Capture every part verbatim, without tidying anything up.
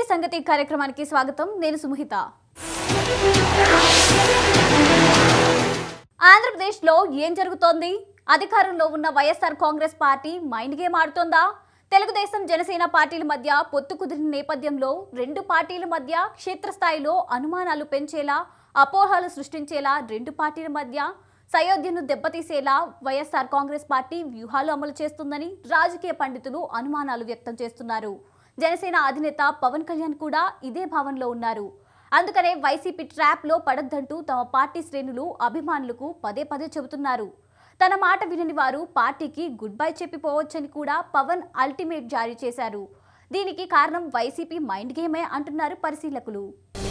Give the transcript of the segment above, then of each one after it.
సంగతి కార్యక్రమానికి స్వాగతం. నేను సుమహిత. ఆంధ్రప్రదేశ్లో ఏం జరుగుతోంది? అధికారంలో ఉన్న YSR Congress party mind game ఆడుతోందా? తెలుగుదేశం జనసేన పార్టీల మధ్య పొత్తు కుదిరిన నేపథ్యంలో రెండు పార్టీల మధ్య క్షేత్రస్థాయిలో అనుమానాలు పెంచేలా, అపోహలు సృష్టించేలా, రెండు పార్టీల మధ్య సయోధ్యను దెబ్బతీసేలా వైఎస్ఆర్ కాంగ్రెస్ పార్టీ వ్యూహాలు అమలు చేస్తుందని రాజకీయ పండితులు అనుమానాలు వ్యక్తం చేస్తున్నారు. జనసేన అధినేత పవన్ కళ్యాణ్ కూడా ఇదే భావనలో ఉన్నారు. అందుకనే వైసీపీ ట్రాప్లో పడొద్దంటూ తమ పార్టీ శ్రేణులు అభిమానులకు పదే పదే చెబుతున్నారు. తన మాట వినని వారు పార్టీకి గుడ్ బై చెప్పిపోవచ్చని కూడా పవన్ అల్టిమేట్ జారీ చేశారు. దీనికి కారణం వైసీపీ మైండ్ గేమే అంటున్నారు పరిశీలకులు.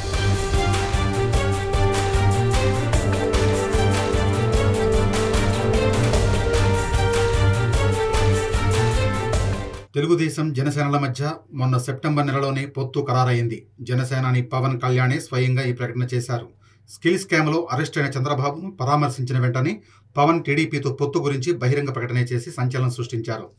తెలుగుదేశం జనసేనల మధ్య మొన్న సెప్టెంబర్ నెలలోనే పొత్తు ఖరారైంది. జనసేనాని పవన్ కళ్యాణే స్వయంగా ఈ ప్రకటన చేశారు. స్కిల్ స్కామ్లో అరెస్ట్ అయిన చంద్రబాబును పరామర్శించిన వెంటనే పవన్ టీడీపీతో పొత్తు గురించి బహిరంగ ప్రకటన చేసి సంచలనం సృష్టించారు.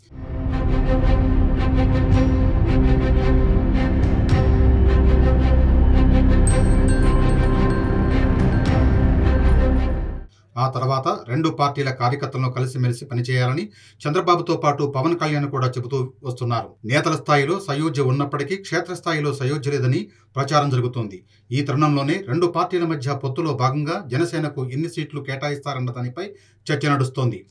ఆ తర్వాత రెండు పార్టీల కార్యకర్తలను కలిసిమెలిసి పనిచేయాలని చంద్రబాబుతో పాటు పవన్ కళ్యాణ్ కూడా చెబుతూ వస్తున్నారు. నేతల స్థాయిలో సయోధ్య ఉన్నప్పటికీ క్షేత్రస్థాయిలో సయోధ్య లేదని ప్రచారం జరుగుతోంది. ఈ తరుణంలోనే రెండు పార్టీల మధ్య పొత్తులో భాగంగా జనసేనకు ఎన్ని సీట్లు కేటాయిస్తారన్న దానిపై చర్చ నడుస్తోంది.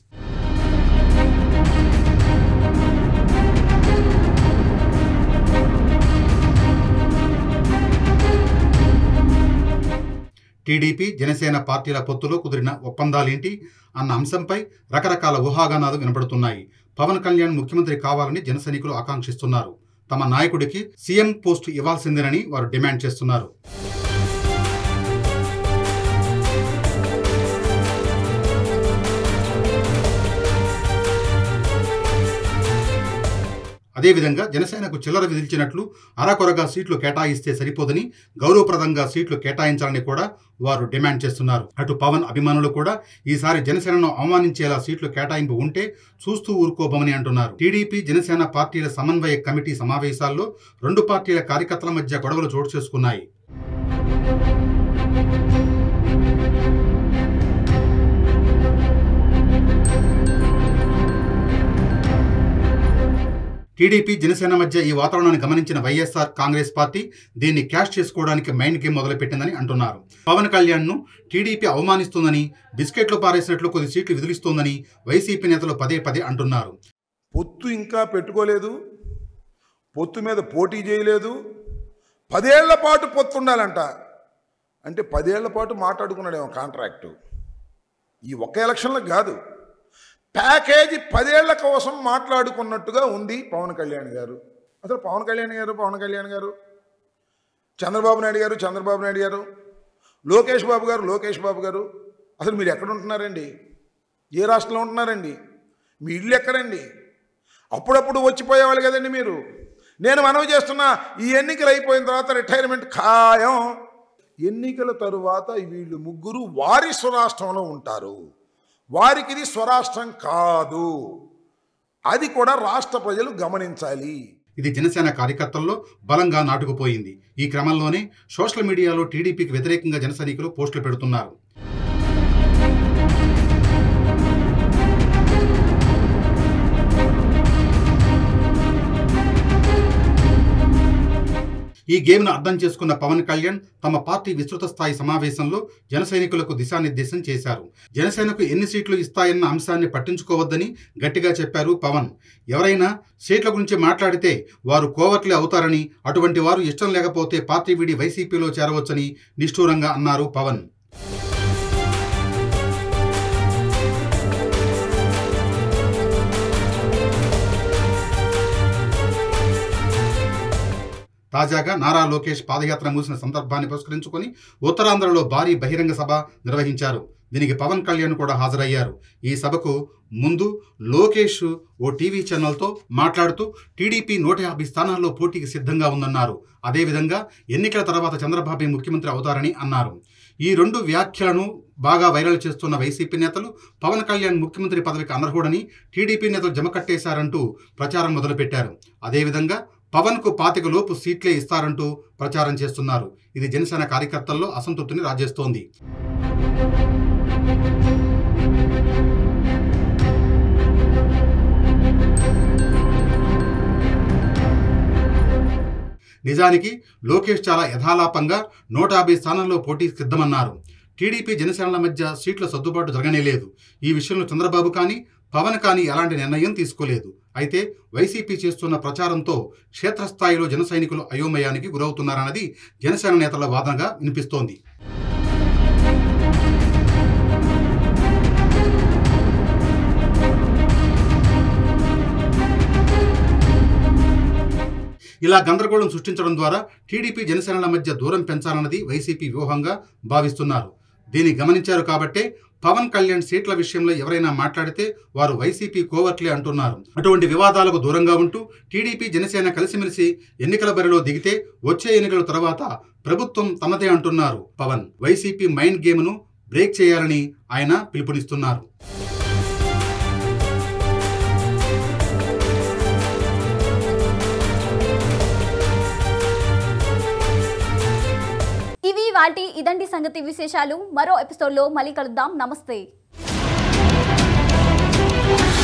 టీడీపీ జనసేన పార్టీల పొత్తులో కుదిరిన ఒప్పందాలేంటి అన్న అంశంపై రకరకాల ఊహాగానాలు వినపడుతున్నాయి. పవన్ కళ్యాణ్ ముఖ్యమంత్రి కావాలని జన సైనికులు ఆకాంక్షిస్తున్నారు. తమ నాయకుడికి సీఎం పోస్టు ఇవ్వాల్సిందేనని వారు డిమాండ్ చేస్తున్నారు. అదేవిధంగా జనసేనకు చిల్లర విధించినట్లు అరకొరగా సీట్లు కేటాయిస్తే సరిపోదని గౌరవప్రదంగా సీట్లు కేటాయించాలని కూడా వారు డిమాండ్ చేస్తున్నారు. అటు పవన్ అభిమానులు కూడా ఈసారి జనసేనను అవమానించేలా సీట్లు కేటాయింపు ఉంటే చూస్తూ ఊరుకోబోమని అంటున్నారు. టీడీపీ జనసేన పార్టీల సమన్వయ కమిటీ సమావేశాల్లో రెండు పార్టీల కార్యకర్తల మధ్య గొడవలు చోటు చేసుకున్నాయి. టీడీపీ జనసేన మధ్య ఈ వాతావరణాన్ని గమనించిన వైఎస్ఆర్ కాంగ్రెస్ పార్టీ దీన్ని క్యాష్ చేసుకోవడానికి మైండ్ గేమ్ మొదలుపెట్టిందని అంటున్నారు. పవన్ కళ్యాణ్ను టీడీపీ అవమానిస్తుందని, బిస్కెట్లు పారేసినట్లు కొద్ది సీట్లు విదిలిస్తోందని వైసీపీ నేతలు పదే పదే అంటున్నారు. పొత్తు ఇంకా పెట్టుకోలేదు, పొత్తు మీద పోటీ చేయలేదు, పదేళ్ల పాటు పొత్తు ఉండాలంట. అంటే పదేళ్ల పాటు మాట్లాడుకున్నాడేమో కాంట్రాక్టు. ఈ ఒక్క ఎలక్షన్లో కాదు, ప్యాకేజీ పదేళ్ల కోసం మాట్లాడుకున్నట్టుగా ఉంది పవన్ కళ్యాణ్ గారు. అసలు పవన్ కళ్యాణ్ గారు పవన్ కళ్యాణ్ గారు చంద్రబాబు నాయుడు గారు చంద్రబాబు నాయుడు గారు లోకేష్ బాబు గారు లోకేష్ బాబు గారు అసలు మీరు ఎక్కడ ఉంటున్నారండి? ఏ రాష్ట్రంలో ఉంటున్నారండి? మీ ఇల్లు ఎక్కడండి? అప్పుడప్పుడు వచ్చిపోయేవాళ్ళు కదండి మీరు. నేను మనవి చేస్తున్నా, ఈ ఎన్నికలు అయిపోయిన తర్వాత రిటైర్మెంట్ ఖాయం. ఎన్నికల తరువాత వీళ్ళు ముగ్గురు వారి స్వరాష్ట్రంలో ఉంటారు. వారికి ఇది స్వరాష్ట్రం కాదు. అది కూడా రాష్ట్ర ప్రజలు గమనించాలి. ఇది జనసేన కార్యకర్తల్లో బలంగా నాటుకుపోయింది. ఈ క్రమంలోనే సోషల్ మీడియాలో టీడీపీకి వ్యతిరేకంగా జన సైనికులు పోస్టులు పెడుతున్నారు. ఈ గేమ్ను అర్థం చేసుకున్న పవన్ కళ్యాణ్ తమ పార్టీ విస్తృత స్థాయి సమావేశంలో జన సైనికులకు దిశానిర్దేశం చేశారు. జనసేనకు ఎన్ని సీట్లు ఇస్తాయన్న అంశాన్ని పట్టించుకోవద్దని గట్టిగా చెప్పారు పవన్. ఎవరైనా సీట్ల గురించి మాట్లాడితే వారు కోవర్ట్లే అవుతారని, అటువంటి వారు ఇష్టం లేకపోతే పార్టీ వీడి వైసీపీలో చేరవచ్చని నిష్ఠూరంగా అన్నారు పవన్. తాజాగా నారా లోకేష్ పాదయాత్ర ముగిసిన సందర్భాన్ని పురస్కరించుకొని ఉత్తరాంధ్రలో భారీ బహిరంగ సభ నిర్వహించారు. దీనికి పవన్ కళ్యాణ్ కూడా హాజరయ్యారు. ఈ సభకు ముందు లోకేష్ ఓ టీవీ ఛానల్తో మాట్లాడుతూ టీడీపీ నూట యాభై స్థానాల్లో పోటీకి సిద్ధంగా ఉందన్నారు. అదేవిధంగా ఎన్నికల తర్వాత చంద్రబాబు ముఖ్యమంత్రి అవుతారని అన్నారు. ఈ రెండు వ్యాఖ్యలను బాగా వైరల్ చేస్తున్న వైసీపీ నేతలు పవన్ కళ్యాణ్ ముఖ్యమంత్రి పదవికి అనర్హుడని టీడీపీ నేతలు జమకట్టేశారంటూ ప్రచారం మొదలుపెట్టారు. అదేవిధంగా పవన్కు పాతిక లోపు సీట్లే ఇస్తారంటూ ప్రచారం చేస్తున్నారు. ఇది జనసేన కార్యకర్తల్లో అసంతృప్తిని రాజేస్తోంది. నిజానికి లోకేష్ చాలా యథాలాపంగా నూట యాభై స్థానాల్లో పోటీకి సిద్ధమన్నారు. టీడీపీ జనసేనల మధ్య సీట్ల సర్దుబాటు జరగనే లేదు. ఈ విషయంలో చంద్రబాబు కానీ పవన్ కానీ ఎలాంటి నిర్ణయం తీసుకోలేదు. అయితే వైసీపీ చేస్తున్న ప్రచారంతో క్షేత్రస్థాయిలో జన సైనికులు అయోమయానికి గురవుతున్నారన్నది జనసేన నేతల వాదనగా వినిపిస్తోంది. ఇలా గందరగోళం సృష్టించడం ద్వారా టీడీపీ జనసేనల మధ్య దూరం పెంచాలన్నది వైసీపీ వ్యూహంగా భావిస్తున్నారు. దీన్ని గమనించారు కాబట్టే పవన్ కళ్యాణ్ సీట్ల విషయంలో ఎవరైనా మాట్లాడితే వారు వైసీపీ కోవర్ట్లే అంటున్నారు. అటువంటి వివాదాలకు దూరంగా ఉంటూ టీడీపీ జనసేన కలిసిమెలిసి ఎన్నికల బరిలో దిగితే వచ్చే ఎన్నికల తర్వాత ప్రభుత్వం తమదే అంటున్నారు పవన్. వైసీపీ మైండ్ గేమ్ను బ్రేక్ చేయాలని ఆయన పిలుపునిస్తున్నారు. ఇవి వాటి ఇదండి సంగతి విశేషాలు. మరో ఎపిసోడ్లో మళ్ళీ కలుద్దాం. నమస్తే.